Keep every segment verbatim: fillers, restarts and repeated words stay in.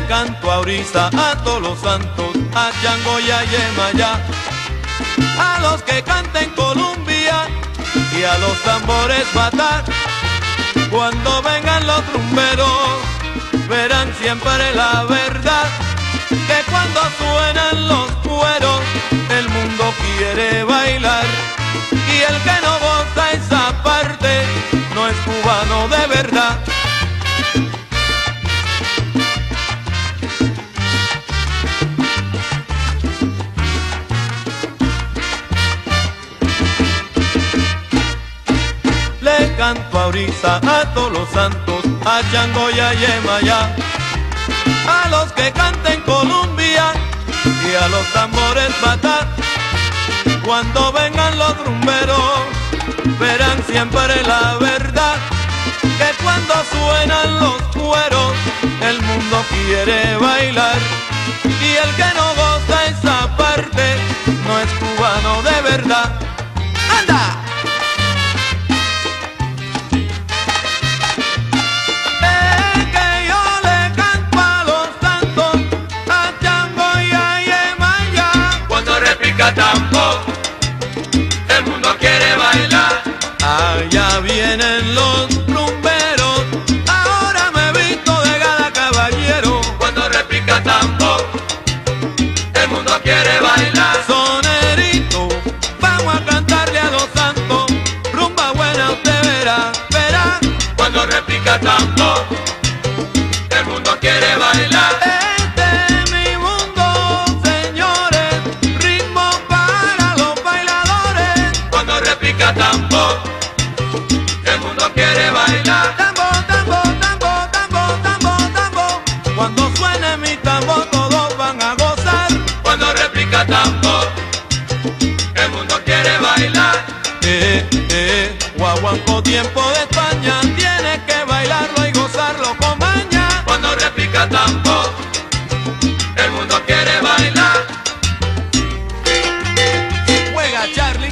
canto a Orisa, a todos los santos, a Chango y a Yemayá, a los que canten Columbia y a los tambores matar. Cuando vengan los rumberos, verán siempre la verdad, que cuando suenan los cueros, el mundo quiere bailar. Y el que no goza esa parte, no es cubano de verdad. Le canto a Orisa, a todos los santos, a Chango y a Yemayá, a los que canten Columbia y a los tambores matar. Cuando vengan los rumberos, verán siempre la verdad, que cuando suenan los cueros, el mundo quiere bailar. Y el que no goza esa parte, no es cubano de verdad. ¡Anda! Tambo, el mundo quiere bailar. Allá vienen los rumberos, ahora me he visto de gala caballero. Cuando repica tambor, el mundo quiere bailar. Sonerito, vamos a cantarle a los santos, rumba buena usted verá, verá. Cuando repica tambor, el mundo quiere bailar. Tambor, el mundo quiere bailar. Tambor, tambor, tambor, tambor, tambor, tambor. Cuando suene mi tambor todos van a gozar. Cuando repica tambor, el mundo quiere bailar. Eh, eh, guaguanco tiempo de España, tienes que bailarlo y gozarlo con maña. Cuando repica tambor, el mundo quiere bailar. Juega Charlie.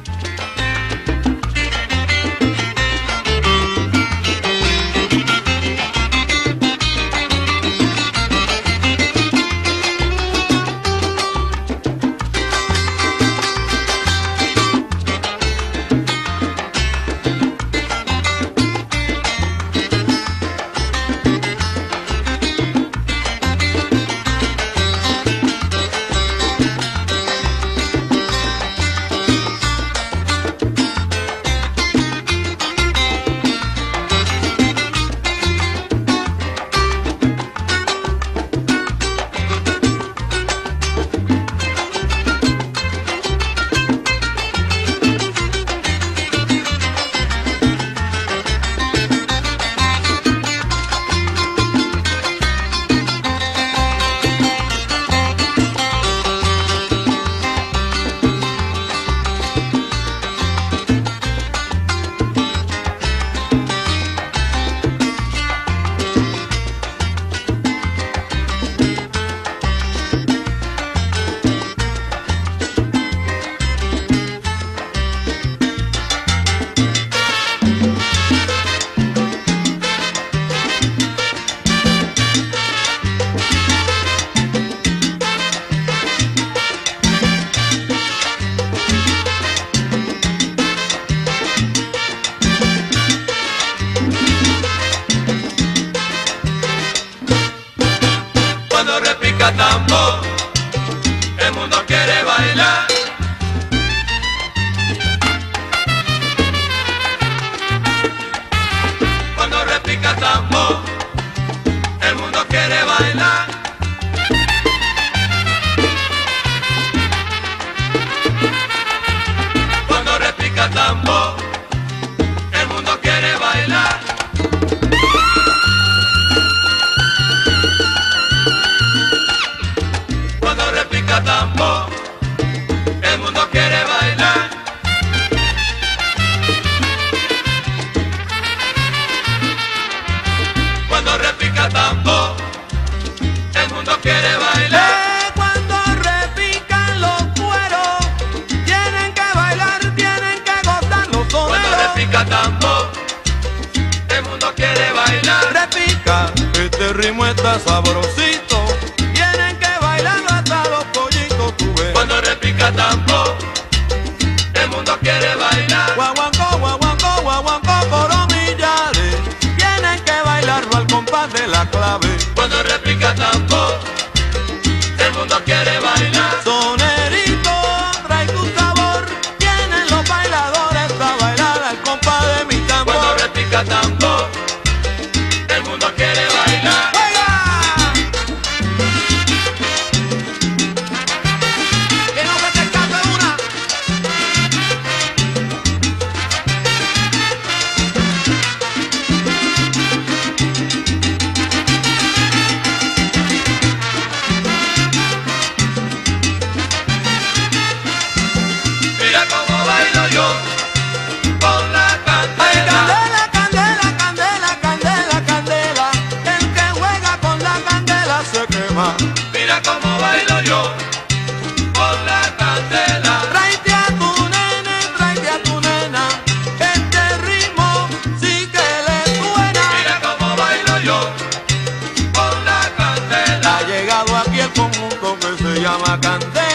Tambor, el mundo quiere bailar. Cuando repica tambor, el mundo quiere bailar. Cuando repica tambor, el mundo quiere bailar. Tambor, el mundo quiere bailar. Cuando repica tambor, el mundo quiere bailar. Eh, cuando repican los cueros, tienen que bailar, tienen que gozar los soneros. Cuando repica tambor, el mundo quiere bailar. Repica este ritmo está sabrosito, tienen que bailarlo hasta los pollitos, tú ves. Cuando repica tambor, el mundo quiere bailar. Guaguancó, guaguancó, guaguancó, coro millares, tienen que bailarlo al compás de la clave. Cuando repica tambor, el mundo quiere bailar. Sonerito, trae tu sabor, tienen los bailadores a bailar al compás de mi tambor. Cuando repica tambor, el mundo quiere bailar. ¡Juega! Que no se te escape una. Mira cómo bailo yo con la Ay, candela. candela, candela, candela, candela, candela. El que juega con la candela se quema. Mira cómo bailo yo con la candela. Tráete a tu nene, tráete a tu nena. Este ritmo sí que le suena. Mira cómo bailo yo con la candela. Ha llegado aquí el conjunto que se llama Candela.